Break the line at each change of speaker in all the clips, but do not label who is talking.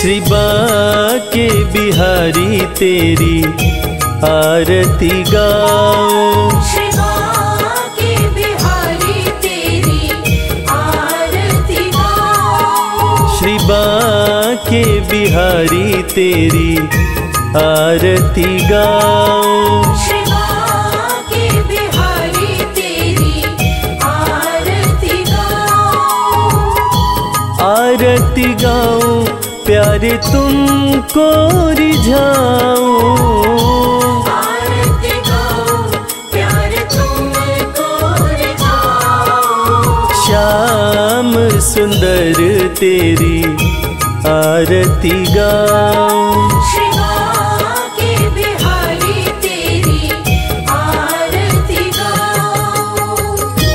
श्री बांके बिहारी तेरी आरती गाऊं।
श्री बांके बिहारी तेरी आरती गाऊं।
श्री बांके बिहारी तेरी आरती गाऊं।
श्री बांके बिहारी तेरी आरती गाऊं।
आरती गाऊं प्यारे तुमको रिझाऊं।
आरती गाऊं प्यारे तुमको रिझाऊं।
श्याम सुंदर तेरी आरती गाऊं।
श्री बांके बिहारी तेरी आरती गाऊं।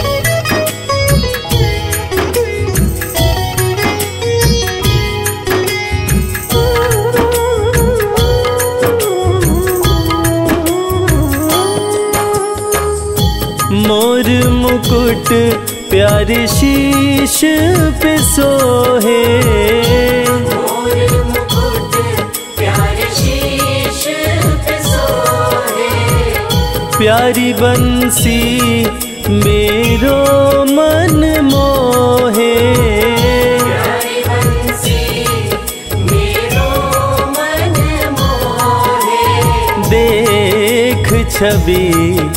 मोर मुकुट प्यारे शीश पे सोहे।
मोर मुकुट प्यारे शीश पे सोहे।
प्यारी बंसी मेरो मन मोहे।
प्यारी बंसी मेरो मन मोहे।
देख छवि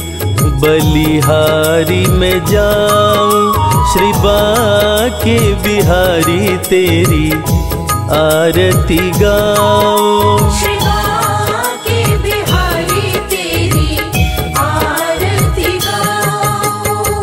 बलिहारी में जाऊं। श्री बांके बिहारी तेरी आरती गाऊं।
श्री बांके बिहारी तेरी आरती गाऊं।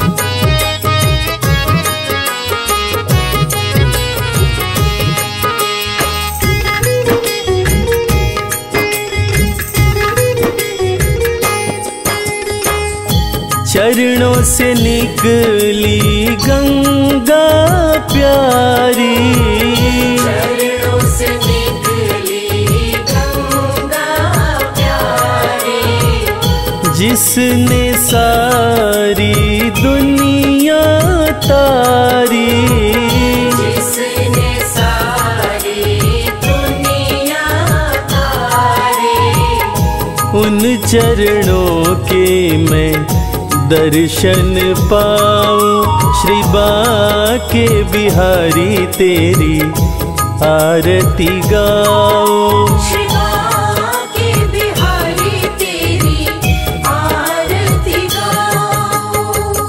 चरणों से निकली गंगा प्यारी।
चरणों से निकली गंगा प्यारी।
जिसने सारी दुनिया तारी।
जिसने सारी दुनिया तारी।
उन चरणों के मैं दर्शन पाऊं। श्री बांके बिहारी तेरी आरती गाऊं।
श्री बांके बिहारी तेरी आरती गाऊं।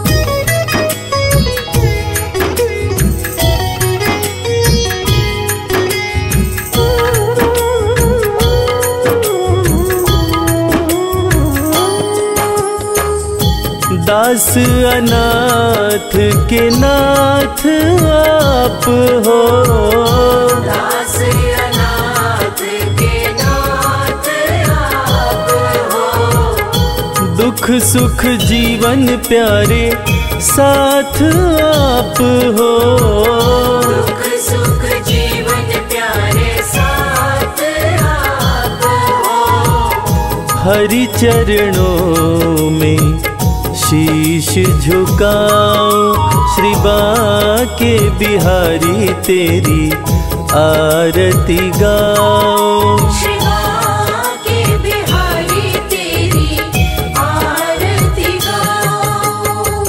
दास अनाथ के नाथ आप हो।
दास अनाथ के नाथ आप हो।
दुख सुख जीवन प्यारे साथ आप हो।
दुख सुख जीवन प्यारे साथ आप हो।
हरि चरणों में शीश झुकाऊं। श्री बांके बिहारी तेरी आरती गाऊं।
श्री बांके बिहारी तेरी आरती गाऊं।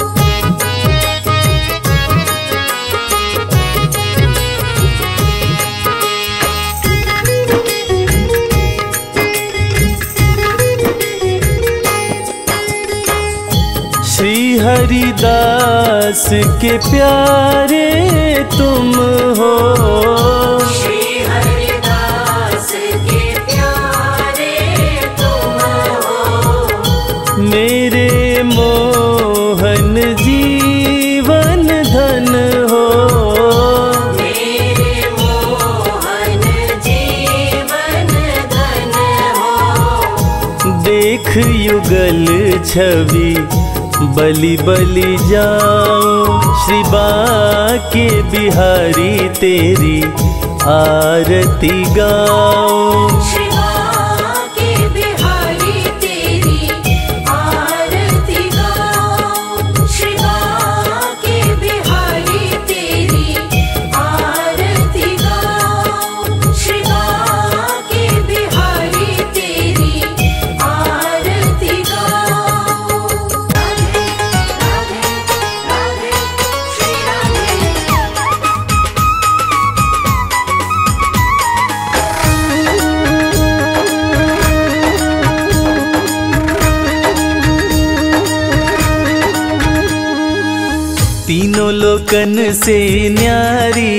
श्री हरिदास के प्यारे तुम हो।
श्री हरिदास के प्यारे तुम हो।
मेरे मोहन जीवन धन हो।
मेरे मोहन जीवन धन हो।
देख युगल छवि बलि बलि जाऊं। श्री बांके बिहारी तेरी आरती गाऊं।
श्री बांके बिहारी तेरी आरती गाऊं। श्री बांके बिहारी तेरी आरती गाऊं।
तीनों लोकन से न्यारी,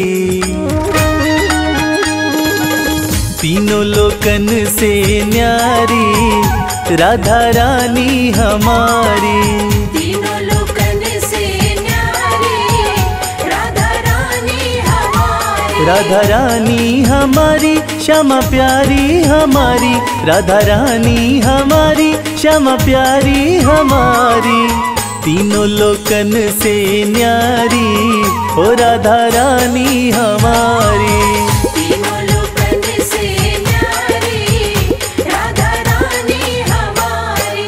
तीनों लोकन से न्यारी राधा रानी हमारी।
तीनों लोकन से न्यारी राधा रानी हमारी।
राधा रानी हमारी श्यामा प्यारी हमारी, राधा रानी हमारी श्यामा प्यारी हमारी। तीनों लोकन से न्यारी ओ राधा रानी हमारी।
तीनों लोकन से न्यारी राधा रानी हमारी।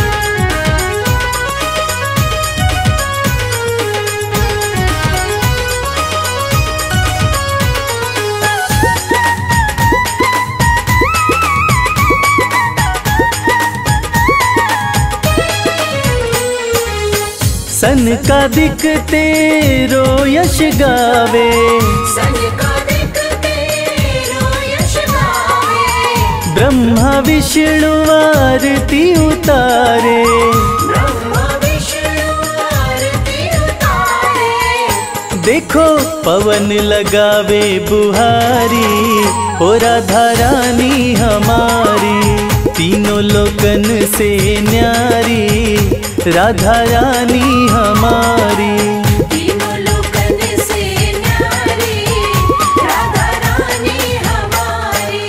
सनकादिक तेरो यश गावे,
सनकादिक तेरो यश गावे।
ब्रह्मा विष्णु आरती उतारे,
ब्रह्मा विष्णु आरती उतारे।
देखो पवन लगावे बुहारी ओ राधा रानी हमारी। तीनों लोकन से न्यारी राधा रानी हमारी।
तीनों लोकन से न्यारी राधा रानी हमारी।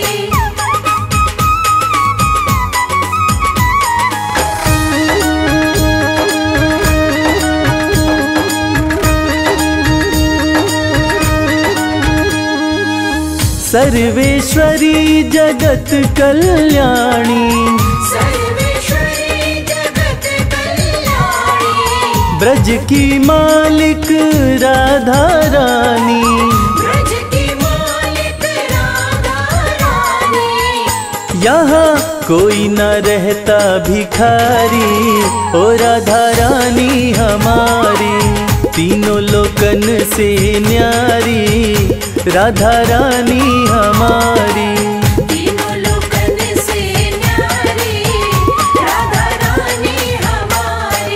सर्वेश्वरी जगत कल्याणी,
सर्वेश्वरी जगत कल्याणी।
ब्रज की मालिक राधा रानी।
ब्रज की मालिक राधा रानी।
यहाँ कोई न रहता भिखारी ओ राधा रानी हमारी। तीनों लोकन से न्यारी राधा रानी हमारी।
तीनों लोकन से न्यारी राधा रानी हमारी।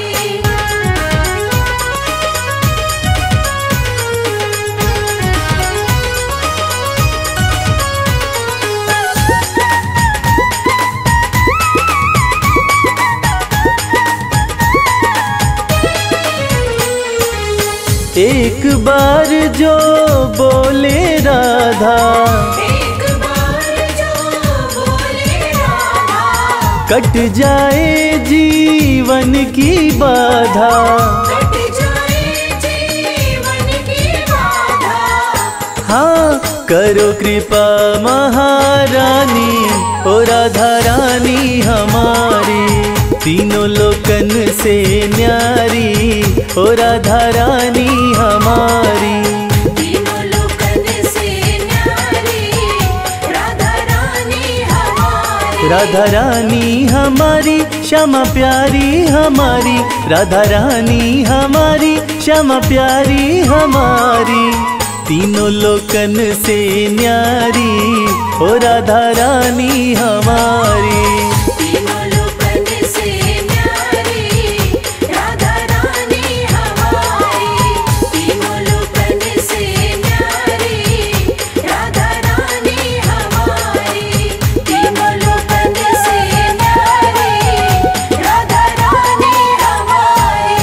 एक बार जो बोले राधा,
एक बार जो बोले राधा।
कट जाए जीवन की बाधा।
कट जाए जीवन की बाधा।
हाँ करो कृपा महारानी ओ राधा रानी हमारी। तीनों लोकन से न्यारी ओ राधा रानी हमारी।
तीनों लोकन से न्यारी राधा रानी हमारी।
राधा रानी हमारी श्यामा प्यारी हमारी। राधा रानी हमारी श्यामा प्यारी हमारी। तीनों लोकन से न्यारी ओ राधा रानी हमारी।
तीनों लोकन से न्यारी राधा रानी हमारी। तीनों लोकन से न्यारी राधा रानी हमारी। तीनों लोकन से न्यारी राधा रानी हमारी।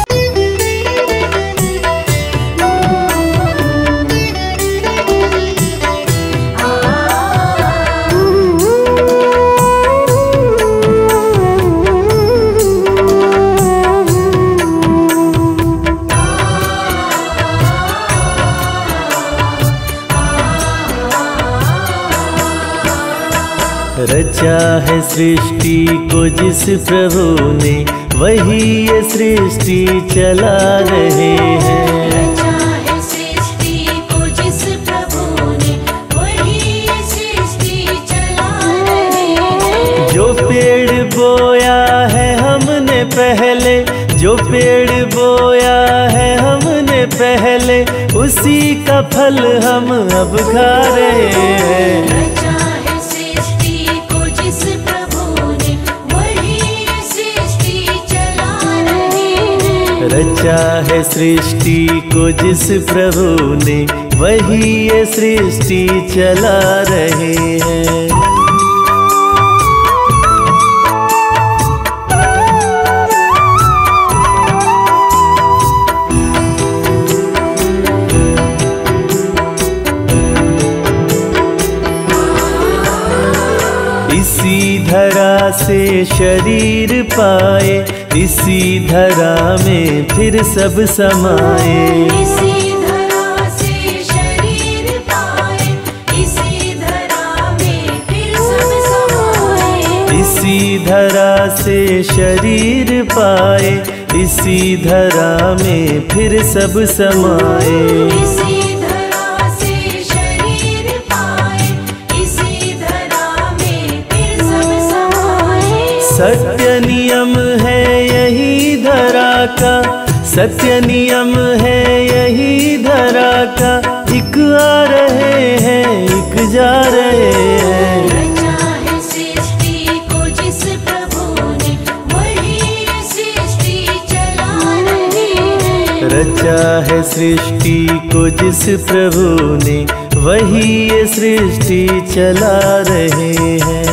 रचा है सृष्टि को जिस प्रभु ने, वही ये सृष्टि चला रहे हैं।
रचा है सृष्टि को जिस प्रभु ने, वही ये सृष्टि चला रहे हैं।
जो पेड़ बोया है हमने पहले, जो पेड़ बोया है हमने पहले, उसी का फल हम अब खा रहे हैं।
रचा है सृष्टि को जिस प्रभु ने, वही ये सृष्टि चला रहे हैं।
रचा रचा है सृष्टि को जिस प्रभु ने, वही ये सृष्टि चला रहे हैं। इसी धरा से शरीर पाए, इसी धरा में फिर सब समाए।
इसी धरा से शरीर पाए, इसी धरा में फिर सब समाए।
इसी धरा से शरीर पाए, इसी धरा में फिर सब समाए।
इसी धरा से शरीर पाए, इसी धरा में फिर सब समाए।
सत्य नियम है यही धरा का, सत्य नियम है यही धरा का, एक आ रहे हैं एक जा रहे हैं।
रचा है सृष्टि को जिस प्रभु ने, वही ये सृष्टि चला रहे हैं।
रचा है सृष्टि को जिस प्रभु ने, वही ये सृष्टि चला रहे हैं।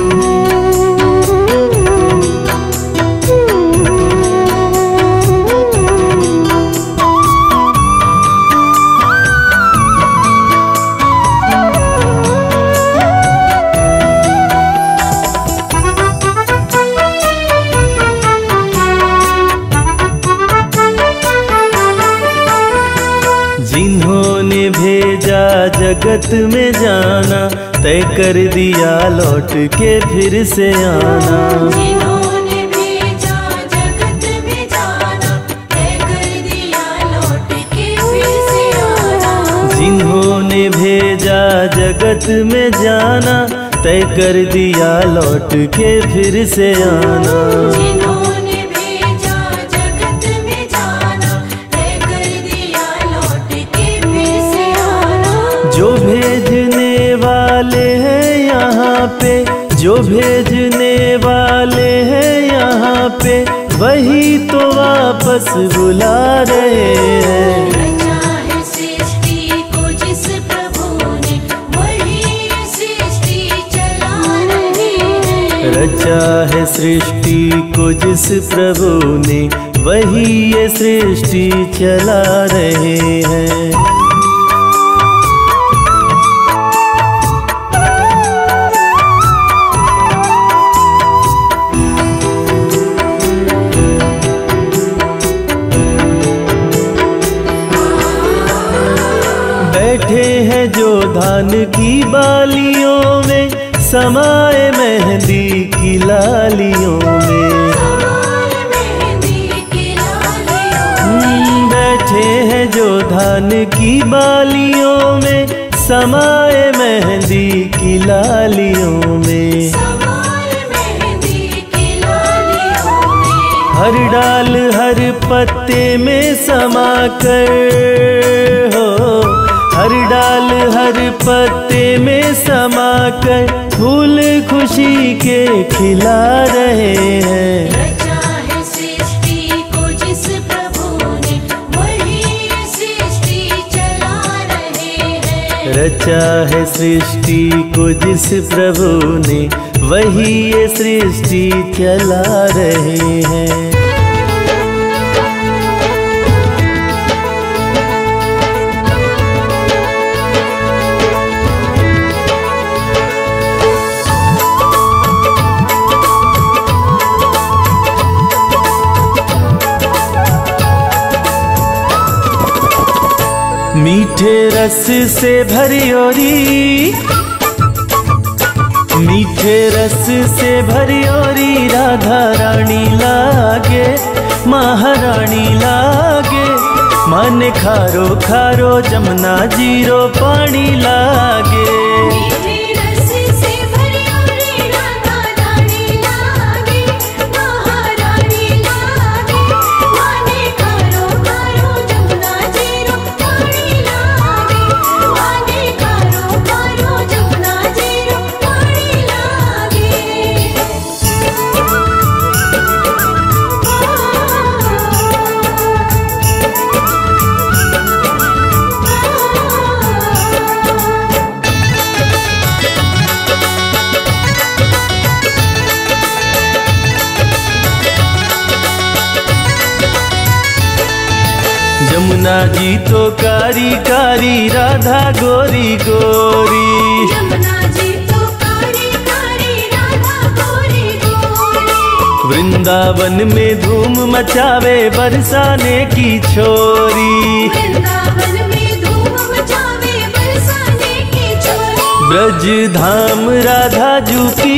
जिन्होंने भेजा जगत में जाना, तय कर दिया लौट के फिर से आना।
जिन्होंने भेजा जगत में जाना, तय कर दिया लौट के फिर से आना।
जिन्होंने भेजा जगत में जाना, तय कर दिया लौट के फिर से आना।
जिन्होंने भेजा जगत में जाना, तय कर दिया लौट के फिर से आना।
जो भेजने वाले हैं यहाँ पे, जो भेजने वाले हैं यहाँ पे, वही तो वापस बुला रहे हैं।
रचा है सृष्टि को जिस प्रभु ने, वही ये सृष्टि चला रहे हैं।
रचा है सृष्टि को जिस प्रभु ने, वही ये सृष्टि चला रहे हैं। बैठे हैं जो धान की बालियों में, समाए मेहंदी की लालियों में।
समाए मेहंदी की लालियों।
बैठे हैं जो धान की बालियों में, समाए मेहंदी की लालियों में।
समाए मेहंदी की लालियों में।
हर डाल हर पत्ते में समा कर हो, हर डाल हर पत्ते में समा कर, फूल खुशी के खिला रहे हैं।
रचा है सृष्टि को जिस प्रभु ने, वही ये सृष्टि चला रहे हैं।
रचा है सृष्टि को जिस प्रभु ने, वही ये सृष्टि चला रहे हैं। मीठे रस से भरी ओरी, मीठे रस से भरी ओरी, राधा रानी लागे, महारानी लागे। मन खारो खारो जमुना जीरो पानी लागे।
मीठे रस से भरी ओरी, राधा रानी लागे, महारानी लागे। माने खारो खारो जमुना जीरो पानी लागे। माने खारो खारो जमुना जीरो पानी लागे।
जमुना जी तो कारी कारी, राधा गोरी गोरी।
जमुना जी तो कारी कारी, राधा गोरी गोरी।
वृंदावन में धूम मचावे बरसाने की छोरी।
वृंदावन में धूम मचावे बरसाने की छोरी।
ब्रज धाम राधा जू की,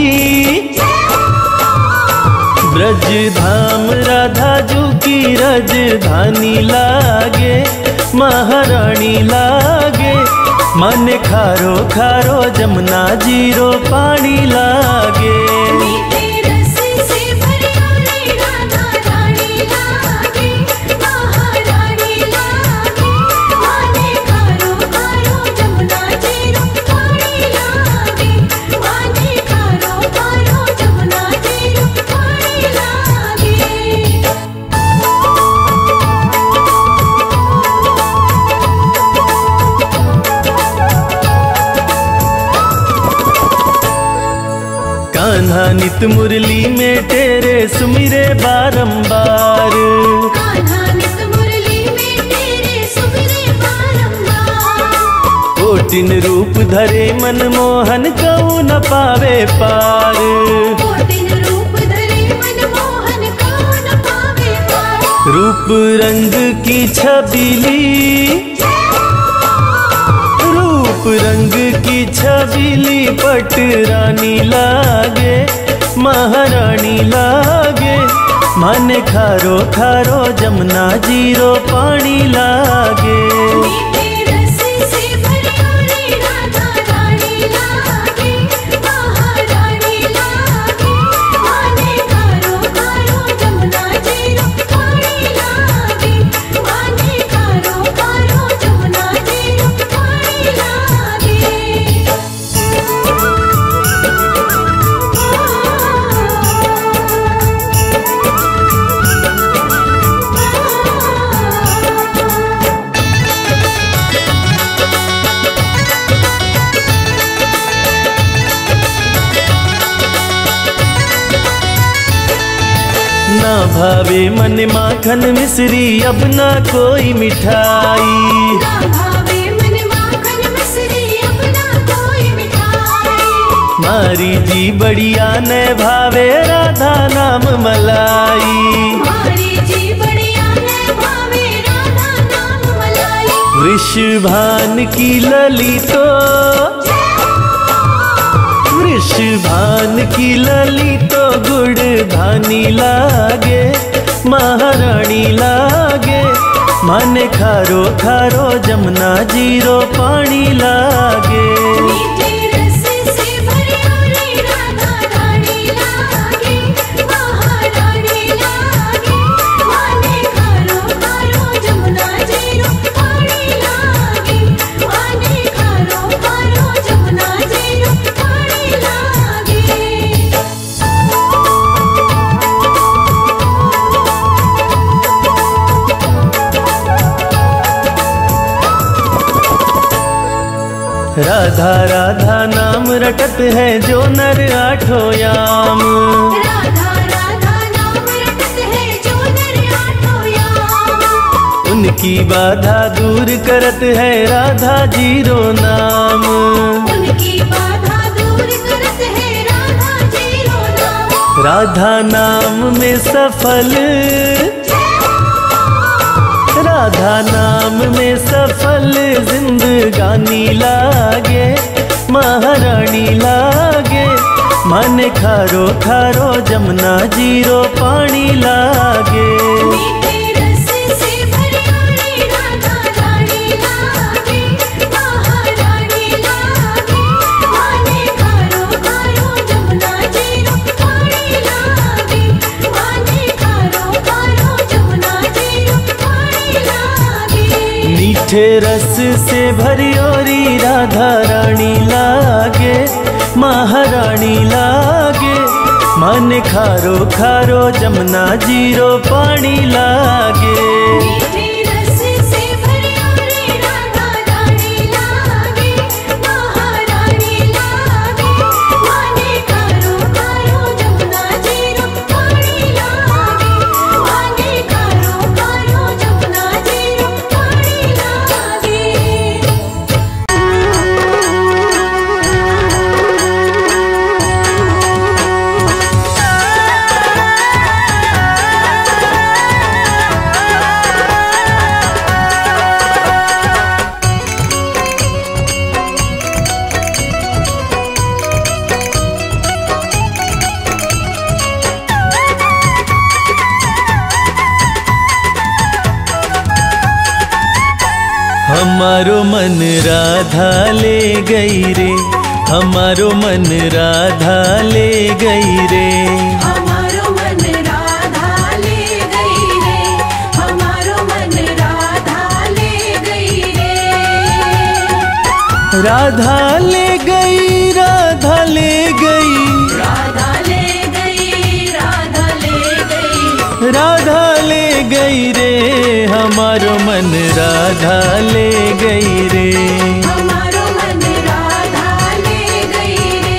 ब्रज धाम राधा जू की राजधानी लागे, महारानी लागे। मन खारो खारो जमुना जीरो पानी लागे।
मीठे रस से भरियोरी राधा रानी लागे, महारानी लागे। माने खारो खारो जमुना जीरो पानी लागे। माने खारो खारो जमुना जीरो पानी लागे।
कान्हा नित मुरली में तेरे सुमिरे बारंबार।
कान्हा नित मुरली में तेरे सुमिरे बारंबार।
कोटिन रूप धरे मनमोहन कऊ न पावे पार।
कोटिन रूप धरे मनमोहन कऊ न पावे पार।
रूप रंग की छबीली, रूप रंग की छबीली पट रानी लागे, महारानी लागे। मन खारो खारो जमुना जीरो पानी लागे।
मीठे रस से भरियोरी राधा रानी लागे, महारानी लागे। माने खारो खारो जमुना जीरो पानी लागे। माने खारो खारो जमुना जीरो पानी लागे।
ना भावे मन माखन मिश्री अब ना कोई मिठाई।
ना भावे मन माखन मिश्री, अब ना कोई मिठाई।
मारी जी बढ़िया न भावे राधा नाम मलाई।
हमारी जी बढ़िया है भावे राधा नाम मलाई।
वृषभान की लली तो, वृषभान की लली तो गुड़ धानी लागे, महारानी लागे। मन खारो खारो जमुना जीरो पानी लागे।
मीठे रस से भरियोरी राधा रानी लागे, महारानी लागे। माने खारो खारो जमुना जीरो पानी लागे। माने खारो खारो जमुना जीरो पानी लागे।
राधा राधा नाम रटत है जो नर आठों याम।
राधा राधा नाम रटत है जो नर आठों याम।
उनकी बाधा दूर करत है राधा जीरो नाम।
उनकी बाधा दूर करत है राधा जीरो नाम।
राधा नाम में सफल, राधा नाम में सफल जिंदगानी लागे, महारानी लागे। मन खारो खारो जमुना जीरो पानी लागे।
मीठे रस से भरियोरी राधा रानी लागे, महारानी लागे। माने खारो खारो जमुना जीरो पानी।
मीठे रस से भरियोरी राधा रानी लागे, महारानी लागे। मन खारो खारो जमुना जीरो पानी लागे।
मीठे रस से भरियोरी राधा रानी लागे, महारानी लागे। माने खारो खारो जमुना जीरो पानी लागे। माने खारो खारो जमुना जीरो पानी लागे।
हमारो मन राधा ले गई रे, हमारो मन राधा ले गई रे।
हमारो मन राधा ले गई रे, हमारो मन राधा ले गई रे।
राधा ले गई, राधा ले गई,
राधा ले गई, राधा ले गई,
राधा ले गई रे, हमारो मन राधा ले गई रे।
हमारो मन राधा ले गई रे।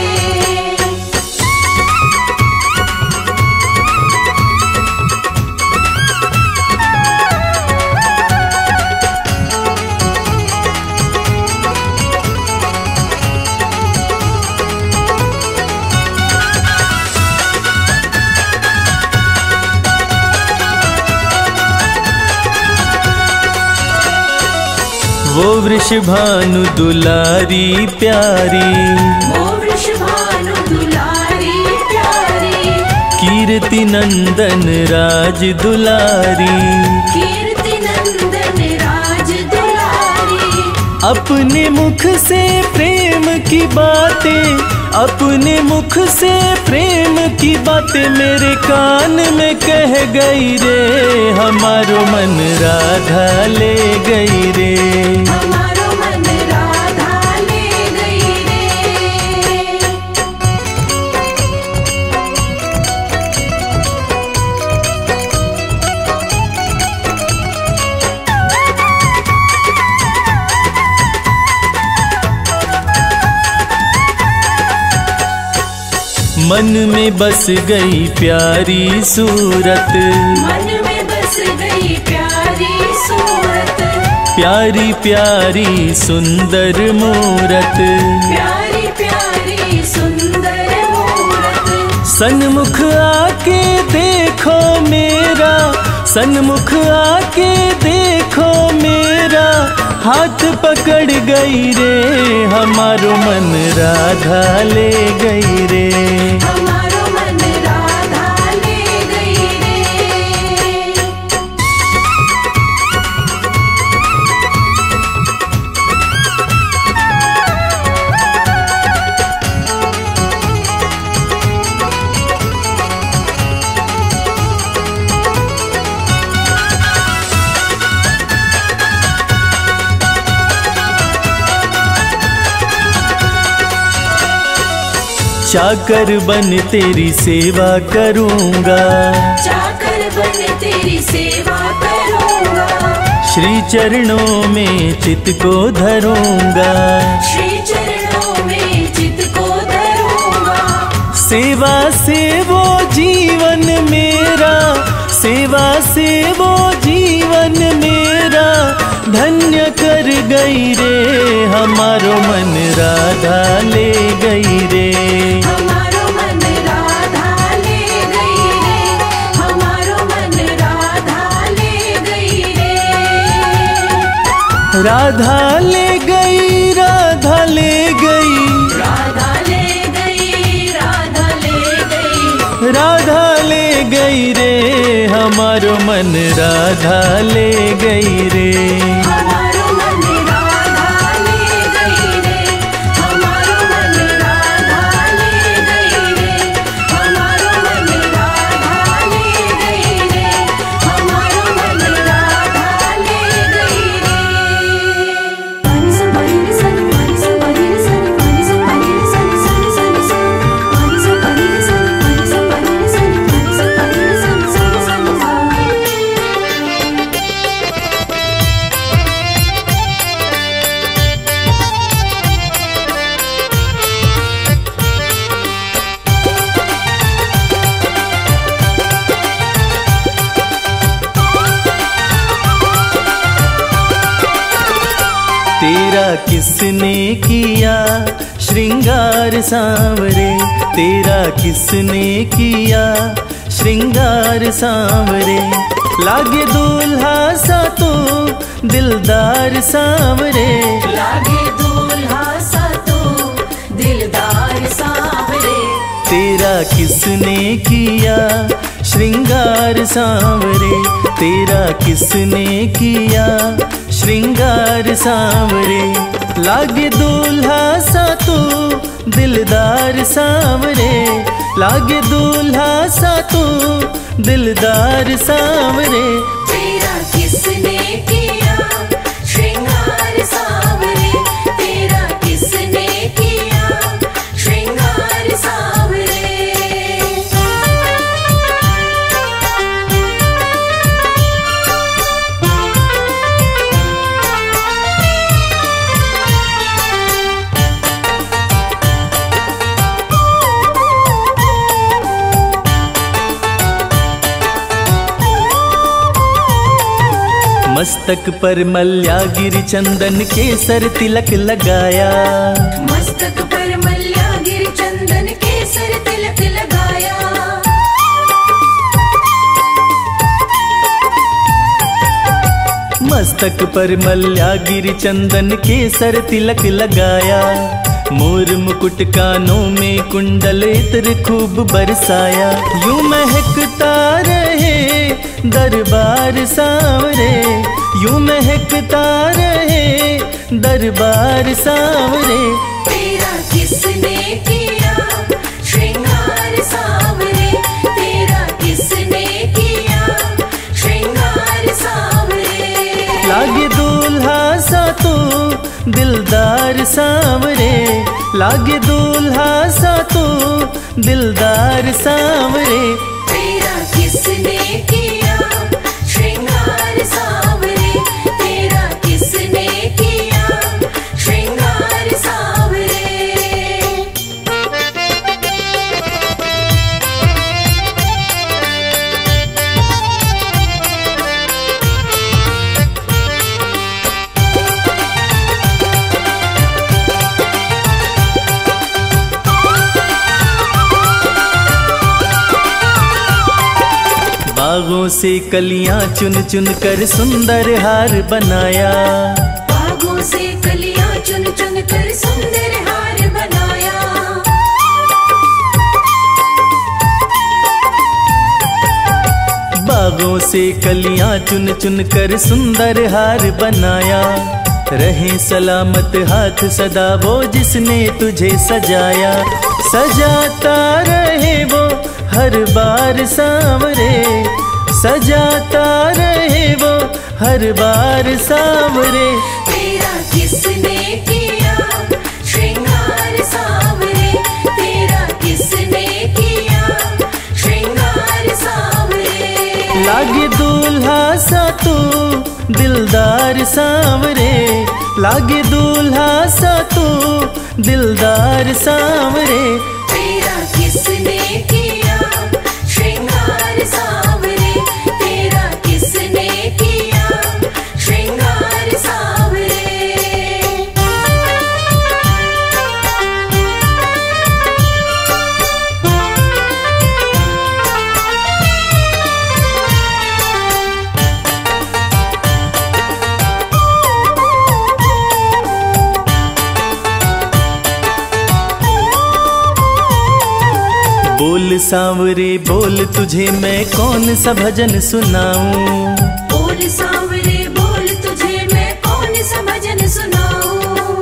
वो वृषभानु दुलारी प्यारी,
वो वृषभानु दुलारी प्यारी,
कीर्ति नंदन राज दुलारी,
कीर्ति नंदन राज दुलारी।
अपने मुख से प्रेम की बातें, अपने मुख से प्रेम की बातें मेरे कान में कह गई रे, हमारो मन राधा ले गई रे।
हमारो मन राधा ले गई रे।
मन में बस गई प्यारी सूरत,
मन में बस गई प्यारी सूरत,
प्यारी प्यारी सुंदर मूरत,
प्यारी प्यारी सुंदर मूरत।
सन्मुख आके देखो मेरा, सन्मुख आके देखो मेरा, हाथ पकड़ गई रे, हमारो मन राधा ले गई रे।
हमारो मन राधा ले गई रे।
चाकर बन तेरी सेवा करूँगा,
चाकर बन तेरी सेवा करूँगा,
श्री चरणों में चित को धरूँगा,
श्री चरणों में चित को धरूँगा।
सेवा से वो जीवन मेरा, सेवा से वो जीवन मेरा धन्य कर गई रे, हमारो मन राधा ले गई रे।
हमारो मन राधा ले गई रे, हमारो मन राधा ले गई रे।
राधा ले गई, राधा ले गई,
राधा ले गई, राधा ले गई,
राधा ले गई रे, हमारो मन राधा ले गई रे।
हमारो मन राधा ले गई रे, हमारो मन राधा ले गई रे, हमारो मन राधा ले गई रे, हमारो मन राधा ले गई रे। पानी से पानी रे सन, पानी से पानी रे सन, पानी से पानी रे सन, सन सन सन, पानी से पानी रे सन, पानी से पानी रे सन, पानी से पानी रे सन, सन सन सन।
तेरा किसने किया श्रृंगार सांवरे, तेरा किसने किया श्रृंगार सांवरे, लागे दूल्हा सा तो दिलदार सांवरे,
लागे दूल्हा सा तो दिलदार सांवरे।
तेरा किसने किया श्रृंगार सांवरे, तेरा किसने किया श्रृंगार सांवरे, लागे दूल्हा सा तू दिलदार सांवरे, लागे दूल्हा सा तू दिलदार सांवरे।
तेरा किसने किया श्रृंगार सांवरे, तेरा किसने किया श्रृंगार सांवरे।
मस्तक पर मल्यागिरी चंदन केसर तिलक लगाया,
मस्तक पर मल्यागिरी चंदन केसर तिलक लगाया।
मस्तक पर मल्यागिरी चंदन केसर तिलक लगाया, मोर मुकुट कानों में कुंडल इत्र खूब बरसाया। यूं महकता रहे दरबार सांवरे, यूं महकता रहे दरबार सांवरे।
तेरा किसने किया श्रृंगार सांवरे, तेरा किसने किया श्रृंगार सांवरे।
लागे दूल्हा सा तू दिलदार सांवरे, लागे दूल्हा सा तू दिलदार सांवरे।
तेरा किसने किया श्रृंगार सांवरे, तेरा किसने किया श्रृंगार सांवरे।
बागों से कलियां चुन चुन कर सुंदर हार बनाया,
बागों से कलियां चुन चुन कर सुंदर हार बनाया।
बागों से कलियां चुन चुन कर सुंदर हार बनाया। रहे सलामत हाथ सदा वो जिसने तुझे सजाया, सजाता रहे वो हर बार सांवरे, सजाता रहे वो हर बार सांवरे।
तेरा किसने किया श्रृंगार सांवरे, तेरा किसने किया श्रृंगार सांवरे।
लागे दूल्हा सा तू दिलदार सांवरे, लागे दूल्हा सा तू दिलदार सांवरे।
तेरा किसने किया श्रृंगार सांवरे, तेरा किसने किया श्रृंगार सांवरे।
बोल सांवरे बोल तुझे मैं कौन सा भजन सुनाऊं,
बोल सांवरे बोल तुझे मैं कौन सा भजन सुनाऊं।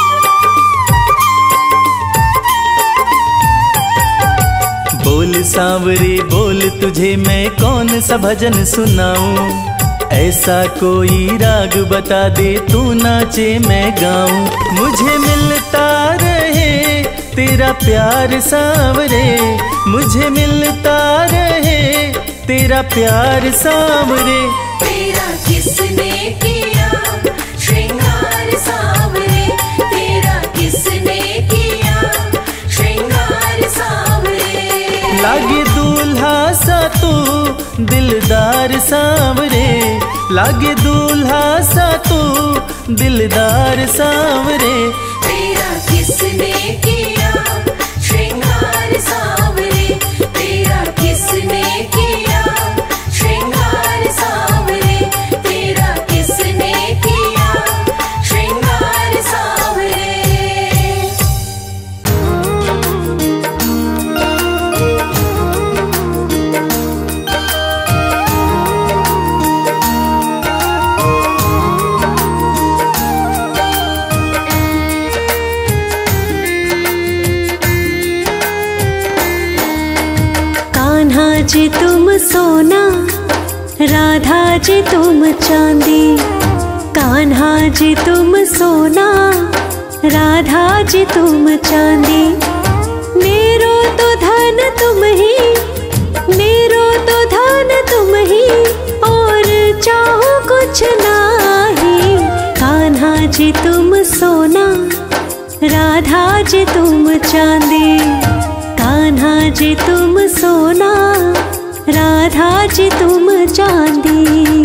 बोल सांवरे बोल तुझे मैं कौन सा भजन सुनाऊं। ऐसा कोई राग बता दे तू नाचे मैं गाऊं। मुझे मिलता रहे तेरा प्यार सांवरे, मुझे मिलता रहे तेरा प्यार सांवरे।
तेरा किसने किया श्रृंगार सांवरे, तेरा किसने किया श्रृंगार सांवरे।
लागे दूल्हा सा तू दिलदार सांवरे, लागे दूल्हा सा तू दिलदार सांवरे।
तेरा किसने किया श्रृंगार सांवरे, तेरा किसने किया श्रृंगार सांवरे, तेरा किसने किया श्रृंगार सांवरे।
जी तुम सोना, राधा जी तुम चांदी। कान्हा जी तुम सोना, राधा जी तुम चांदी। मेरो तो धन तुम ही, मेरो तो धन तुम ही, और चाहो कुछ नाही। कान्हा जी तुम सोना, राधा जी तुम चांदी। कान्हा जी तुम सोना, राधा जी तुम चांदी।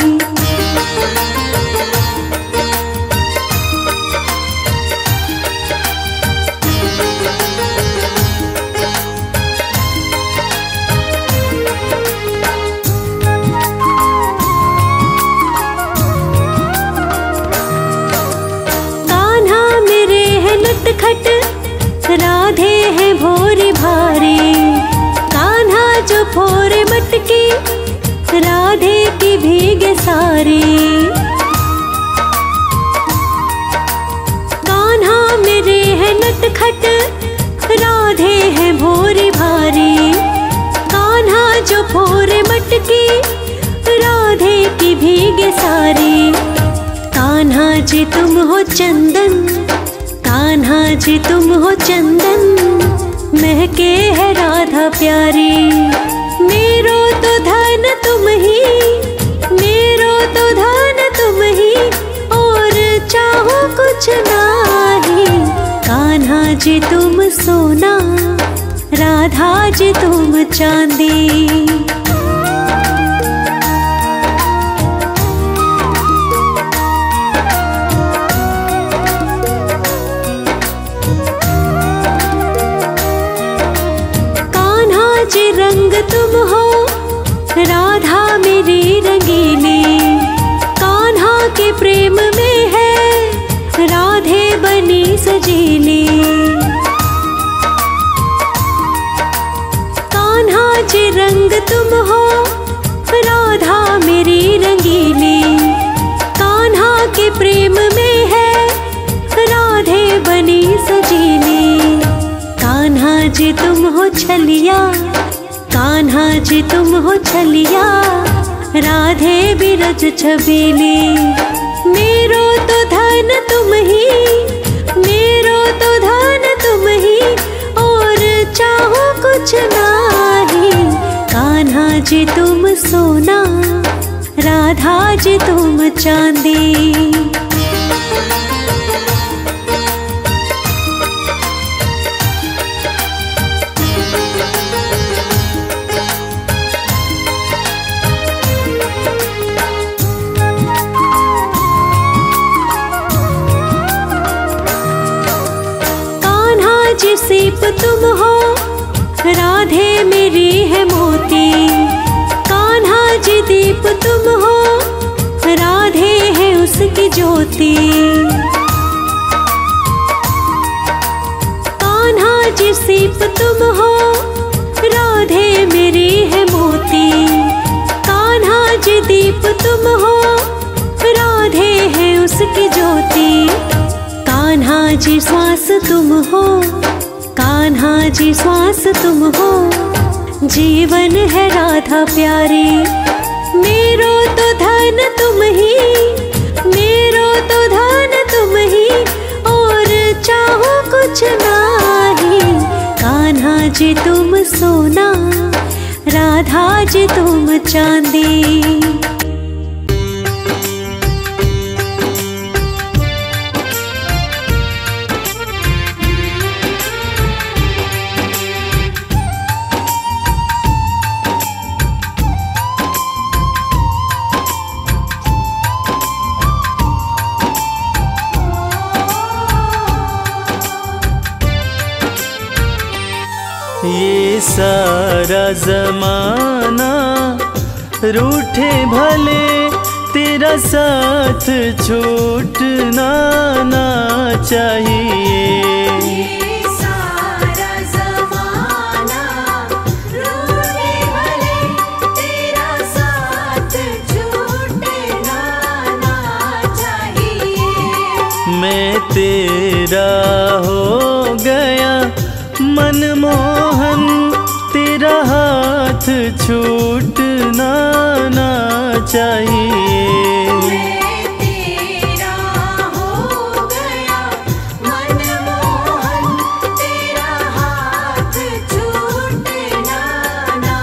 खट, राधे है भोरी भारी। कान्हा जो फोरे मटकी, राधे की भीगे सारी। कान्हा मेरे है नटखट, राधे है भोरी भारी। कान्हा जो फोरे मटकी, राधे की भीगे सारी। कान्हा जी तुम हो चंदन, कान्हा जी तुम हो चंदन, महके है राधा प्यारी। मेरो तो धन तुम ही, मेरो तो धन तुम ही, और चाहो कुछ नाही। कान्हा जी तुम सोना, राधा जी तुम चांदी। रंग तुम हो, राधा मेरी रंगीली। कान्हा के प्रेम में है, राधे बनी सजीली। कान्हा जी रंग तुम हो, राधा मेरी रंगीली। कान्हा के प्रेम में है, राधे बनी सजीली। कान्हा जी तुम हो छलिया, कान्हा जी तुम हो छलिया, राधे बिरज छबीली। मेरो तो धन तुम ही, मेरो तो धन तुम ही, और चाहो कुछ नाही। कान्हा जी तुम सोना, राधा जी तुम चांदी। सीप तुम हो, राधे मेरी है मोती। कान्हा जी दीप तुम हो, राधे है उसकी ज्योति। कान्हा जी सीप तुम हो, राधे मेरी है मोती। कान्हा जी दीप तुम हो, राधे है उसकी ज्योति। कान्हा जी श्वास तुम हो, कान्हा जी श्वास तुम हो, जीवन है राधा प्यारी। मेरो तो धन तुम ही, मेरो तो धन तुम ही, और चाहो कुछ नाही। कान्हा जी तुम सोना, राधा जी तुम चांदी।
ये सारा जमाना रूठे भले, तेरा साथ छूटना ना चाहिए।
ये सारा ज़माना रूठे भले, तेरा साथ छूटना ना चाहिए।
मैं तेरा हो गया मनमोहन, तेरा हाथ छूटना ना चाहिए।
मैं तेरा हो गया मनमोहन, तेरा हाथ छूटना ना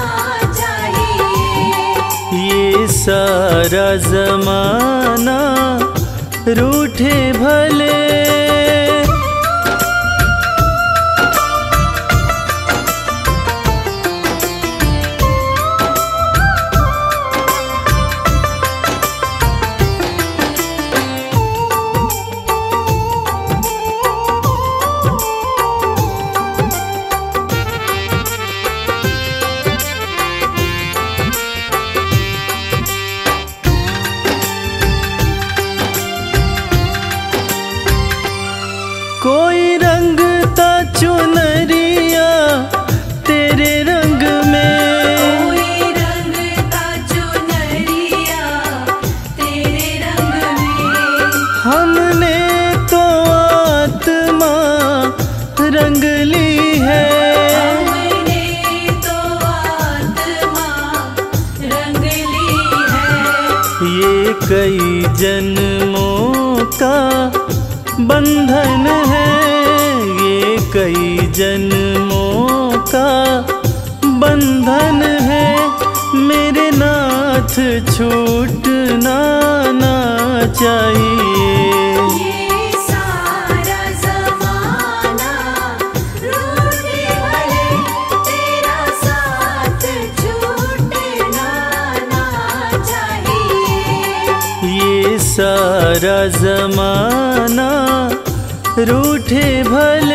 चाहिए।
ये सारा जमाना रूठे भले, कोई रंगता चुनरिया तेरे रंग में,
कोई रंगता चुनरिया तेरे रंग में।
हमने तो आत्मा रंग ली है।
हमने तो आत्मा रंग ली है।
ये कई जन्मों का बंधन है, ये कई जन्मों का बंधन है। मेरे नाथ छूटना ना चाहिए।
ये सारा जमाना रूठे भले, तेरा साथ छूटना ना चाहिए।
ये सारा जमाना रूठे भले,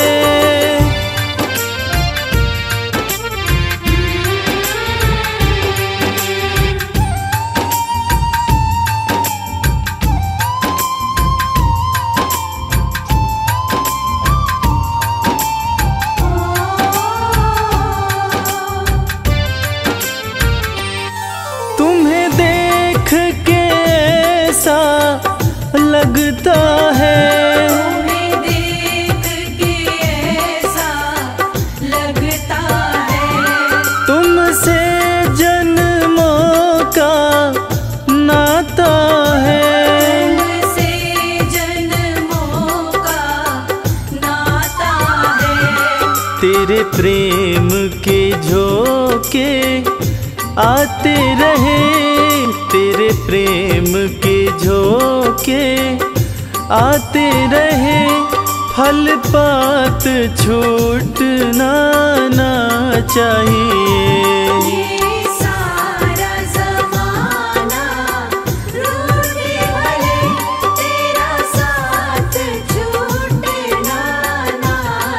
तुम्हें देख के ऐसा लगता है,
तुम्हें देख के ऐसा लगता है।
तुमसे जन्मों का नाता है।
तुमसे जन्मों का नाता है।
तेरे प्रेम के झोंके आते रहे, तेरे प्रेम के झोंके आते रहे। फल पात छूटना ना चाहिए।
ये सारा जमाना रूठे भले, तेरा साथ छूटना ना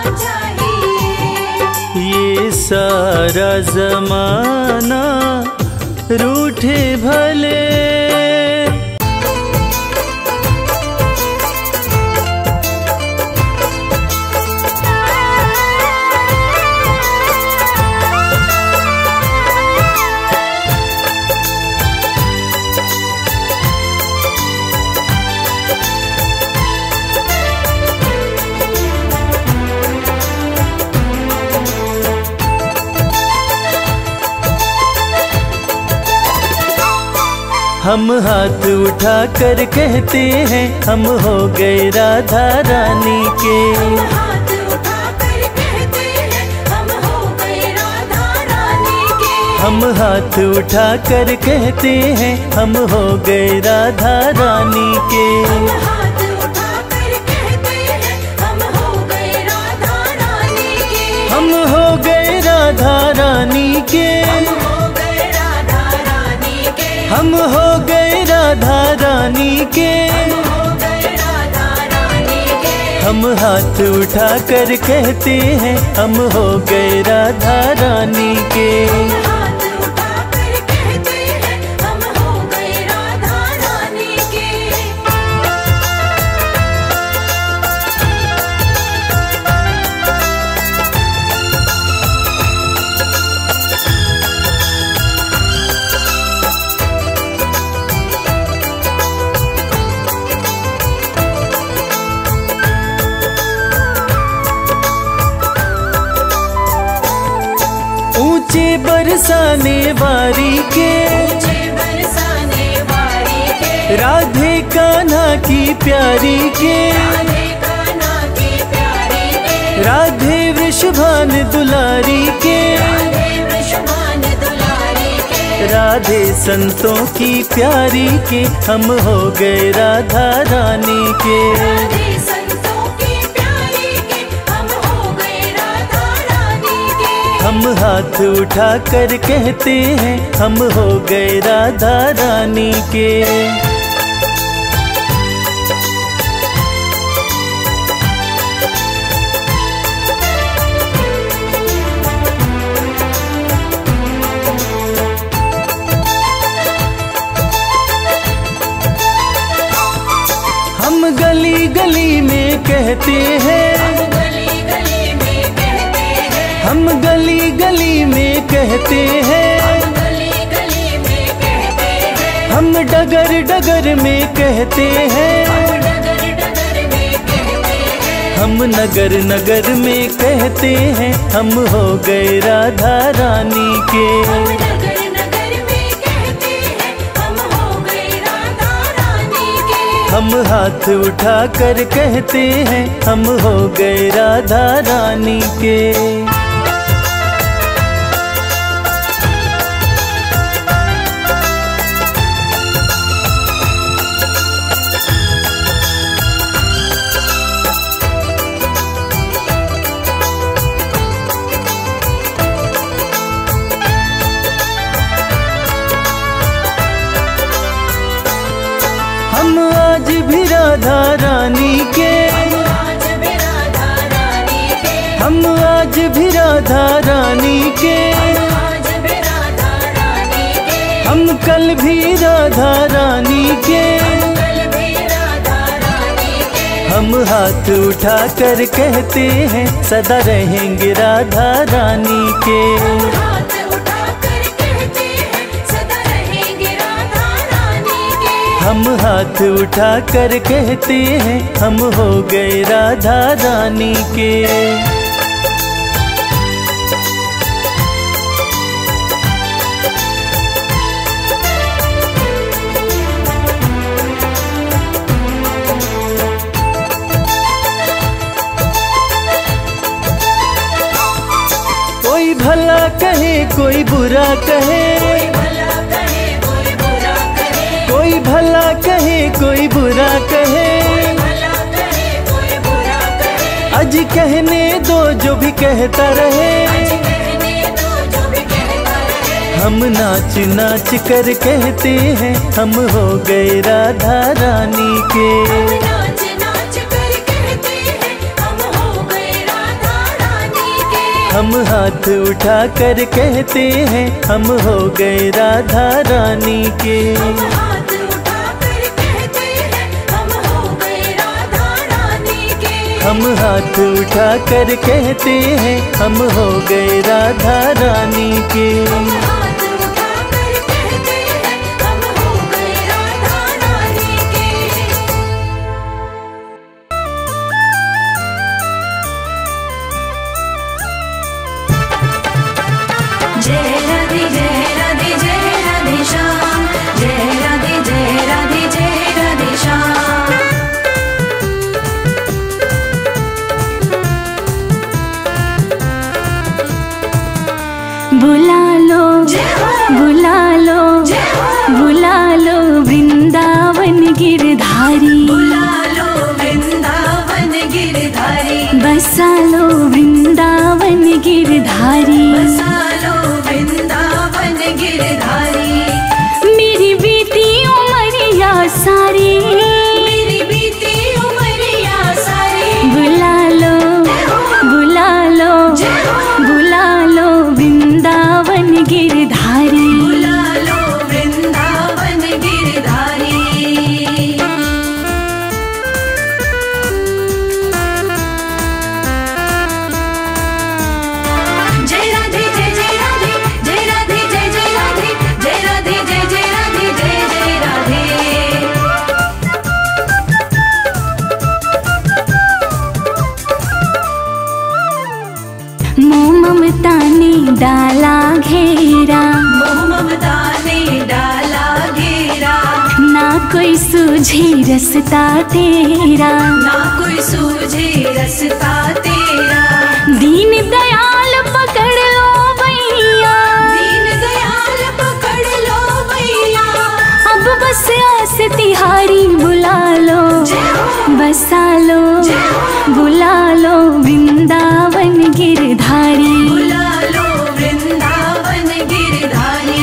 चाहिए।
ये सारा जमाना रूठे भले, हम हाथ उठा कर कहते हैं हम हो गए राधा रानी के।
हम हाथ उठा कर कहते हैं हम हो गए राधा रानी के।
हम हाथ उठा कर कहते हैं हम हो गए राधा रानी के।
हम हाथ उठा कर कहते हैं हम हो गए राधा रानी के।
हम हो गए राधा रानी के।
हम हो गए राधा रानी के।
हम हो गए राधा रानी के।
हम हो गए राधा रानी के।
हम हाथ उठा कर कहते हैं हम हो गए राधा रानी के।
हाथ उठा कर कहते हैं हम हो गए राधा रानी के।
ऊंचे बरसाने वारी के,
ऊंचे बरसाने वारी के,
राधे कान्हा की प्यारी के,
राधे कान्हा की प्यारी के,
राधे वृषभान दुलारी के,
राधे वृषभान दुलारी के,
राधे संतों की प्यारी के, हम हो गए राधा रानी के।
राधे संतों की प्यारी के, हम हो गए राधा रानी के।
हम हाथ उठा कर कहते हैं, हम हो गए राधा रानी के। हम गली गली में कहते हैं,
हम गली गली में कहते हैं,
हम गली गली में कहते हैं,
हम गली गली में कहते हैं,
हम डगर डगर में कहते हैं,
हम डगर डगर में कहते हैं,
हम नगर नगर में कहते हैं, हम हो गए राधा रानी के।
हम नगर नगर में कहते हैं, हम हो गए राधा रानी के।
हम हाथ उठा कर कहते हैं, हम हो गए राधा रानी के। हम आज भी राधा रानी के,
हम आज भी राधा रानी के,
हम आज भी राधा रानी के,
हम आज भी राधा रानी के,
हम कल भी राधा रानी के।
कल भी राधा रानी के।
हम हाथ उठा कर कहते हैं, सदा रहेंगे राधा रानी के।
हाथ उठा कर कहते हैं, सदा रहेंगे राधा रानी के।
हम हाथ उठा कर कहते हैं, हम हो गए राधा रानी के। कोई भला कहे कोई बुरा कहे,
कोई भला कहे कोई बुरा कहे,
कोई भला कहे कोई बुरा कहे,
कोई भला कहे कोई बुरा कहे,
आज कहने दो जो भी कहता रहे।
आज कहने दो जो भी कहता रहे।
हम नाच नाच कर कहते हैं, हम हो गए राधा रानी के।
हम नाच नाच कर कहते हैं, हम हो गए राधा रानी के।
हम हाथ उठा कर कहते हैं, हम हो गए राधा रानी के।
हम हाथ उठा कर कहते हैं, हम हो गए राधा रानी के।
हम हाथ उठा कर कहते हैं, हम हो गए राधा रानी के।
हम हाथ उठा कर कहते हैं, हम हो गए राधा रानी के। जय राधे जय राधे श्याम, जय राधे जय राधे श्याम।
बुला लो
जय हो,
बुला लो
जय हो,
बुला लो वृंदावन गिरधारी,
बुला लो वृंदावन गिरधारी,
बसा लो वृंदावन गिरधारी।
बसा लो वृंदावन गिरधारी।
मेरी बीती उमरिया सारी,
मेरी बीती उमरिया सारी।
बुला लो बुला लो
जय हो,
बुला लो वृंदावन गिरधारी।
बुला लो वृंदावन गिरधारी। जय राधे जय राधे, जय राधे जय राधे, जय राधे जय राधे, जय राधे।
मोह ममता ने डाला घेरा,
मोह ममता ने डाला घेरा,
ना कोई सूझे रास्ता तेरा,
ना कोई सूझे रास्ता तेरा।
दीन दयाल पकड़ लो भैया,
दीन दयाल पकड़ लो भैया,
अब बस आस तिहारी बुला लो, बसा लो, बुला लो वृंदावन गिरधारी,
बुला लो वृंदावन गिरधारी।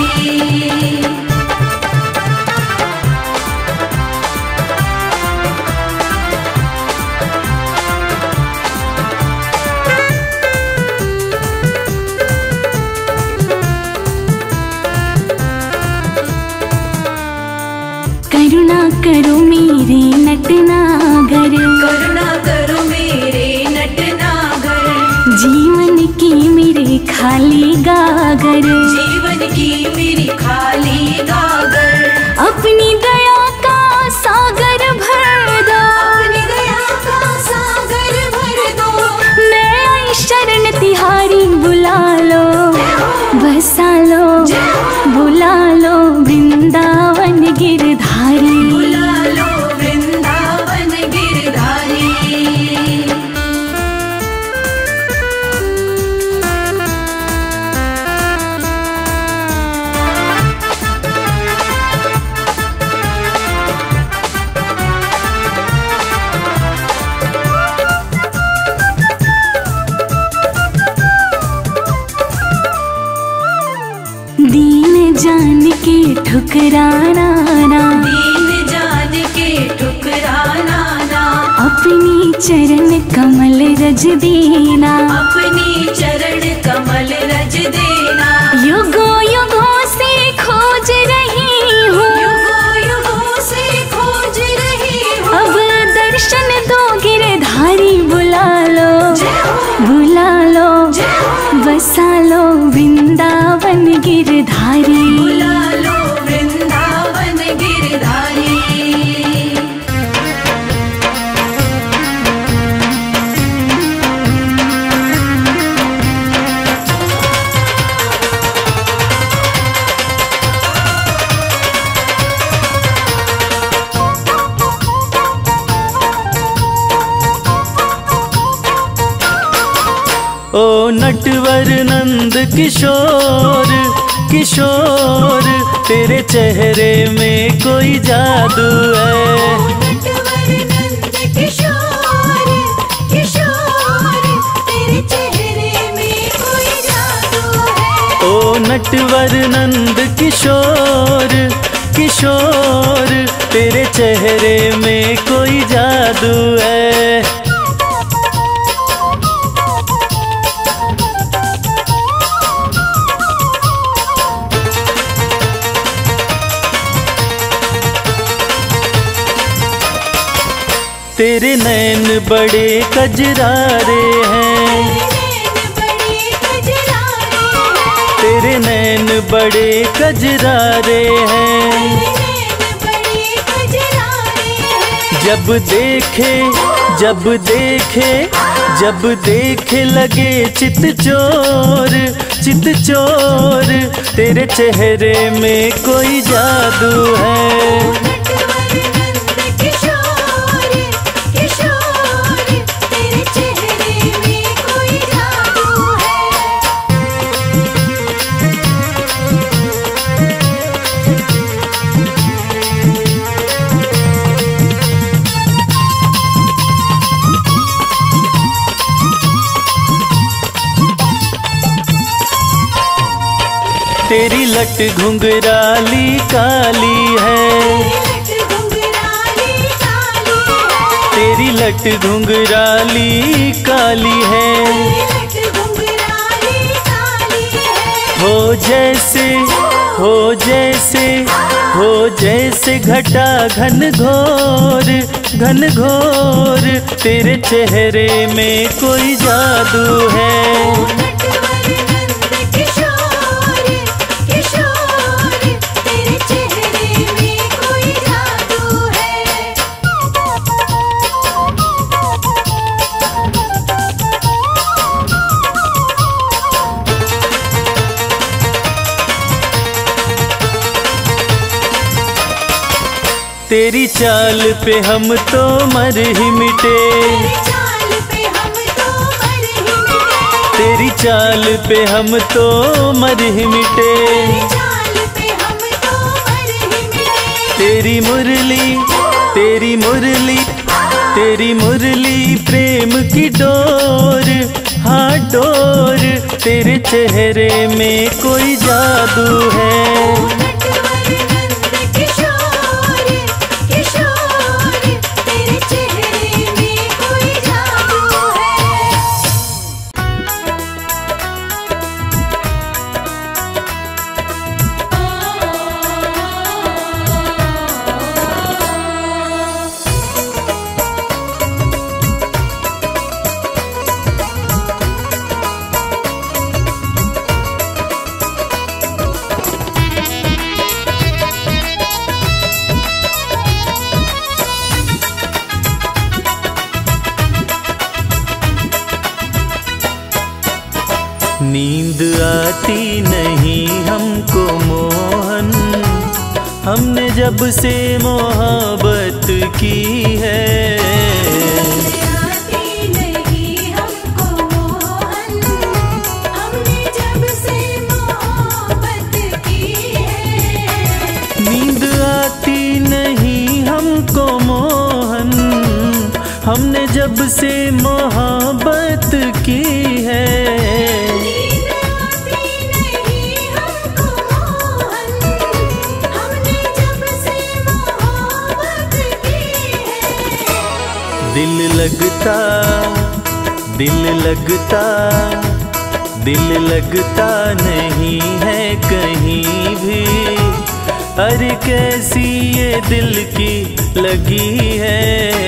करुणा करो मेरे नटनागर,
करुणा करो मेरे नटनागर,
जीवन की मेरे खाली गागर,
जीवन की मेरी खाली गागर,
अपनी दया का सागर भर दो,
अपनी दया का सागर भर दो।
मैं आई शरण तिहारी बुला लो, बसा लो, बुला लो वृंदावन गिरधारी,
बुला लो वृंदावन गिरधारी।
दीन जान के ठुकराना ना,
दीन जान के ठुकराना ना,
अपनी चरण कमल रज देना,
अपनी चरण कमल रज देना।
युगों युगों से खोज रही हूँ,
युगों युगों से खोज रही हूँ,
अब दर्शन दो गिरधारी, बुला लो, बुला लो, बसा लो वृंदावन गिरधारी,
बुला लो वृंदावन गिरधारी।
ओ नटवर नंद किशोर किशोर, तेरे चेहरे में कोई जादू है।
नटवर नंद किशोर किशोर, तेरे चेहरे में कोई जादू है।
ओ नटवर नंद किशोर किशोर, तेरे चेहरे में कोई जादू है। तेरे नैन बड़े कजरारे हैं, तेरे नैन बड़े कजरारे हैं। जब देखे जब देखे जब देखे लगे चित चोर चित चोर, तेरे चेहरे में कोई जादू है। तेरी लट घुंघराली काली है, तेरी लट घुंघराली काली है। हो जैसे हो जैसे हो जैसे घटा घन घोर घन घोर, तेरे चेहरे में कोई जादू है। तेरी चाल पे हम तो मर ही मिटे, तेरी चाल पे हम तो मर ही मिटे, तेरी मुरली तेरी मुरली तेरी मुरली प्रेम की डोर, हाँ डोर, तेरे चेहरे में कोई जादू है। नींद आती नहीं हमको मोहन, हमने जब से मोहब्बत की है।
आती नहीं हमको मोहन, हमने जब से मोहब्बत की है।
नींद आती नहीं हमको मोहन, हमने जब से मोहब्बत की है। दिल लगता दिल लगता दिल लगता नहीं है कहीं भी, अरे कैसी ये दिल की लगी है।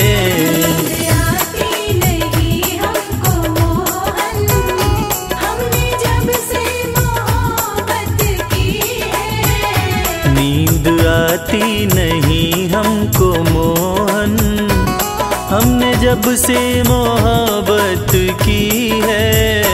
आती नहीं हमको मोहन, हमने जब से मोहब्बत की है।
नींद आती नहीं हमको मोहन, हमने जब से मोहब्बत की है।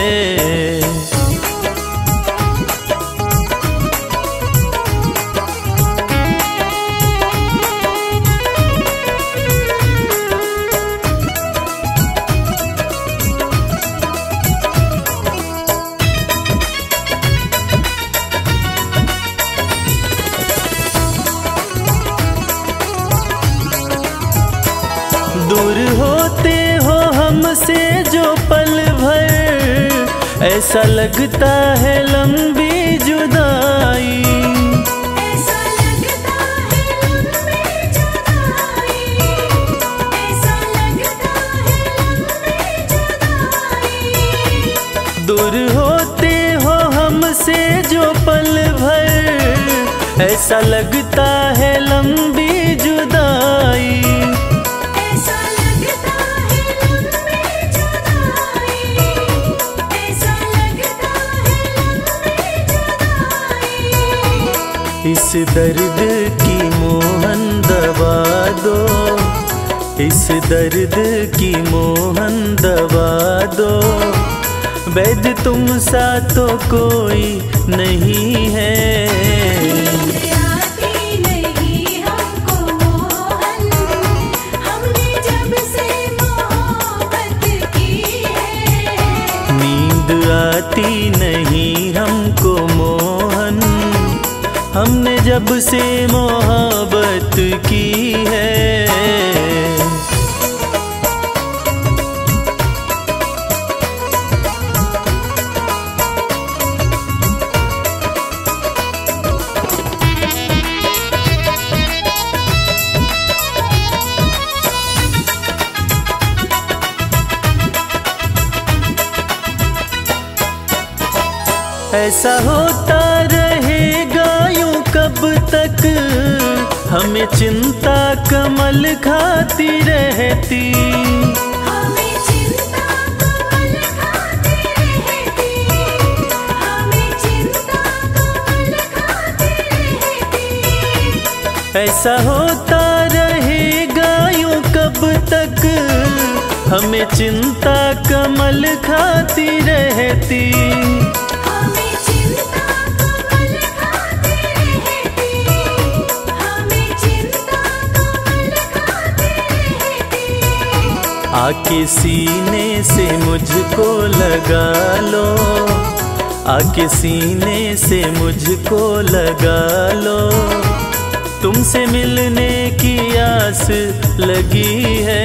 दूर होते हो हमसे जो पल भर, ऐसा लगता है लंबी जुदाई।
ऐसा लगता है लंबी जुदाई, ऐसा लगता है लंबी जुदाई।
दूर होते हो हमसे जो पल भर, ऐसा लगता है लंबी जुदाई। इस दर्द की मोहन दवा दो, इस दर्द की मोहन दवा दो, वैद तुम सा तो कोई नहीं है।
आती नहीं हमको मोहन, हमने जब से मोहब्बत की है।
नींद आती नहीं हमको मोहन, हमने जब से मोहब्बत की है। ऐसा होता रहेगा यूं कब तक, हमें चिंता कमल खाती रहती।
हमें चिंता कमल खाती रहती, हमें चिंता कमल खाती रहती।
ऐसा होता रहेगा यूं कब तक, हमें चिंता कमल खाती रहती।
हमें चिंता कमल खाती रहती, हमें चिंता कमल
आके सीने से मुझको लगा लो, आके सीने से मुझको लगा लो। तुमसे मिलने की आस लगी है।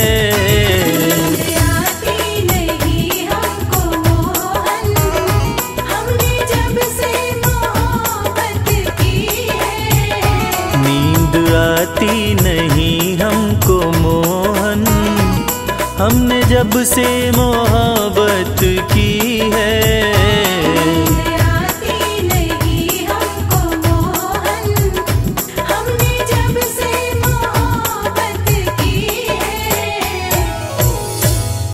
आती नहीं हमको मोहन, हमने जब से मोहब्बत की है।
नींद आती नहीं हमको मोहन, हमने जब से मोहब्बत